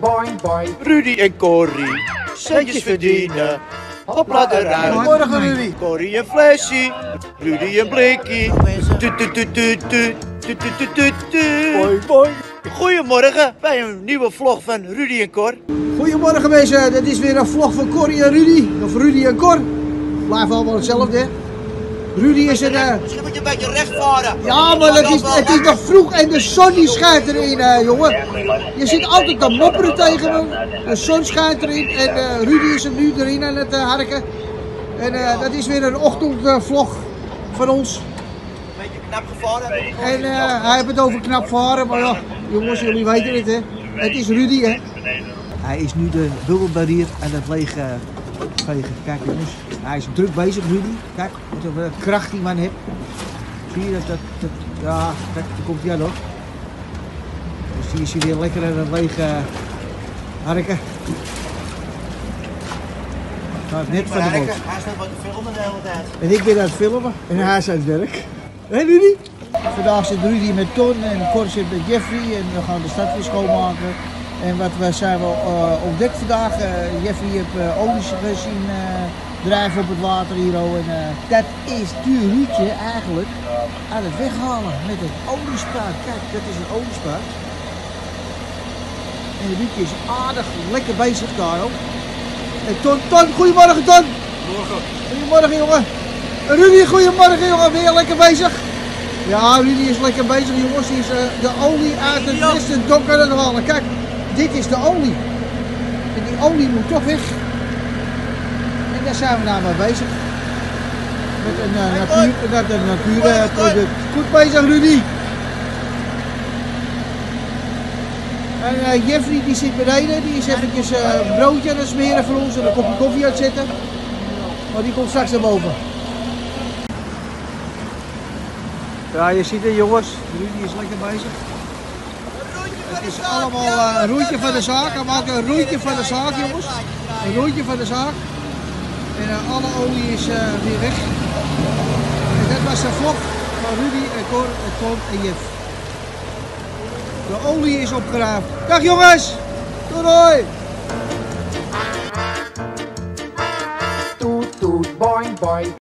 boing, boing. Rudy en Corrie, centjes verdienen. Hopla eruit. Goedemorgen Rudy. Corrie een flesje, Rudy een blikje. Tut, tut, tut, tut, tut, tut, tut, tut, tut, tut. Boing, boing. Goedemorgen bij een nieuwe vlog van Rudy en Cor. Goedemorgen mensen, dit is weer een vlog van Corrie en Rudy. Of Rudy en Cor. Blijft allemaal hetzelfde hè. Rudy is een... Misschien moet je een beetje recht varen. Ja, maar het is nog vroeg en de zon die schijnt erin, jongen. Je zit altijd te mopperen tegen me. De zon schijnt erin en Rudy is er nu erin aan het harken. En dat is weer een ochtendvlog van ons. Beetje knap gevaren. En hij heeft het over knap varen, maar ja, jongens, jullie weten het hè. Het is Rudy hè. Hij is nu de bubbelbarrier aan het leeg vegen. Kijk jongens, hij is druk bezig Rudy. Kijk, wat een kracht die man heeft. Zie je dat, ja, kijk, daar komt hij aan hoor. Dus hier is hij weer lekker aan het leeg harken. Gaat net van de boot. Hij staat wat te filmen de hele tijd. En ik ben aan het filmen en hij is aan het werk. Hé Rudy? Vandaag zit Rudy met Ton en Cor zit met Jeffrey en we gaan de stad weer schoonmaken. En wat we zijn wel ontdekt vandaag, Jeffrey heeft olies gezien drijven op het water hier. En dat is duur Ruudje eigenlijk aan het weghalen met het oliespuit. Kijk, dat is een oliespuit. En Ruudje is aardig lekker bezig daar ook. En Ton, goedemorgen Ton! Goedemorgen jongen! Rudy, goedemorgen jongen, ben je lekker bezig? Ja, Rudy is lekker bezig jongens, die is de olie uit het beste dok aan het halen. Kijk, dit is de olie. En die olie moet toch weg. En daar zijn we nou mee bezig. Met een natuurproduct. Goed bezig Rudy! En Jeffrey die zit beneden, die is eventjes een broodje aan het smeren voor ons en een kopje koffie aan het zetten. Maar die komt straks naar boven. Ja, je ziet het jongens, Rudy is lekker bezig. Het is allemaal een roeitje van de zaak. Hij maakt een roeitje van de zaak jongens. Een roeitje van de zaak. En alle olie is weer weg. En dat was de vlog van Rudy en Cor en Ton en Jeff. De olie is opgeruimd. Dag jongens! Doei! Toet, toet, boing, boing.